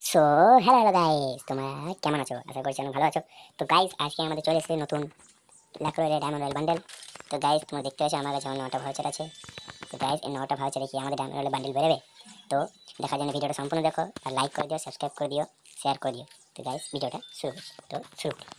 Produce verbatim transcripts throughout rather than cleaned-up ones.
So hello hello guys, তোমরা কেমন আছো? আশা করছি অনেক ভালো আছো। তো গাইস, আজকে আমাদের চলে এসেছে নতুন ল্যাক্রো রেড ডায়মন্ড রয়্যাল বান্ডেল। তো গাইস, তোমরা দেখতে পাচ্ছ আমার কাছে আমার নটা ভাউচার আছে। তো গাইস, এই নটা ভাউচারে কি আমাদের ডায়মন্ড রয়্যাল বান্ডেল বেরোবে? তো দেখার জন্য ভিডিওটা সম্পূর্ণ দেখো, আর লাইক করে দিও, সাবস্ক্রাইব করে দিও, শেয়ার করে দিও। তো গাইস, ভিডিওটা শুরু করি। তো শুরু করি।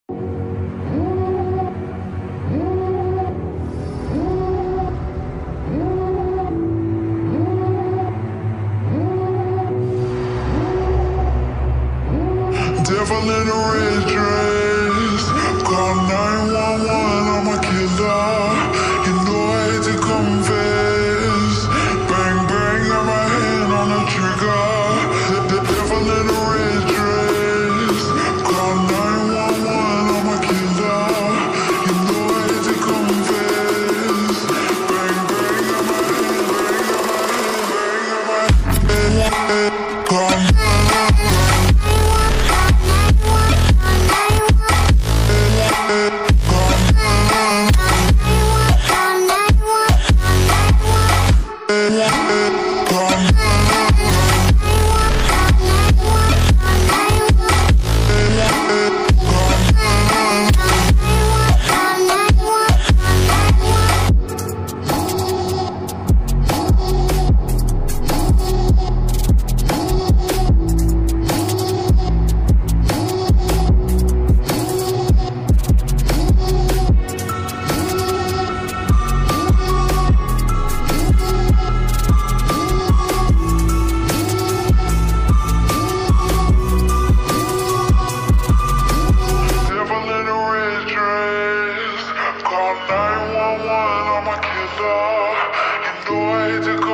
Devil in a red dress, call nine one one, I'm a killer. You know I hate to confess. Bang bang, got my hand on the trigger. The, the devil in a red dress, call nine one one, I'm a killer. You know I hate to confess. Bang bang, got my hand, bang, got my hand, bang, got my hand. Call nine one one, I'm a killer. You know I hate to